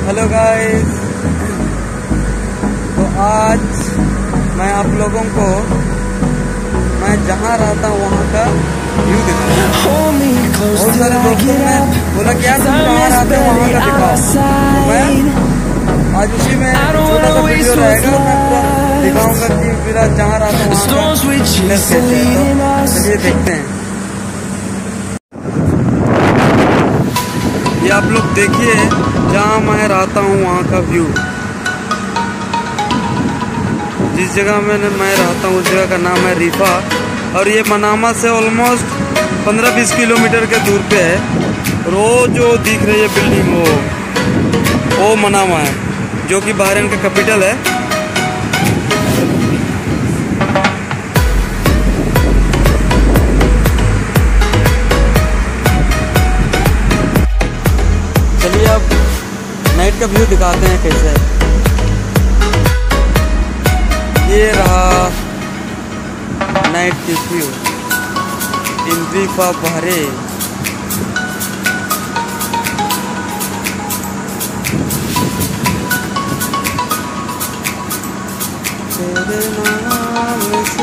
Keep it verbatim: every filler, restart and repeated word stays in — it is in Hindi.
हेलो गाइस, तो आज मैं आप लोगों को मैं जहाँ रहता हूँ वहाँ का व्यू दिखाऊंगा। बहुत सारे दोस्तों ने बोला कि यार तुम कहाँ रहते हो वहाँ का दिखाओ, तो मैं आज उसी में छोटा सा वीडियो रहेगा। मैं पूरा दिखाऊंगा कि मेरा जहाँ रहता हूँ वहाँ का कैसे है। तो चलिए देखते हैं। ये आप लोग देखिए जहाँ मैं रहता हूँ वहाँ का व्यू। जिस जगह में मैं रहता हूँ उस जगह का नाम है रीफा, और ये मनामा से ऑलमोस्ट पंद्रह बीस किलोमीटर के दूर पे है। और वो जो दिख रही है बिल्डिंग वो वो मनामा है, जो कि बहरीन का कैपिटल है। चलिए अब नाइट का व्यू दिखाते हैं कैसे है। ये रहा नाइट की व्यू इन रीफा बहरीन। तेरे नाम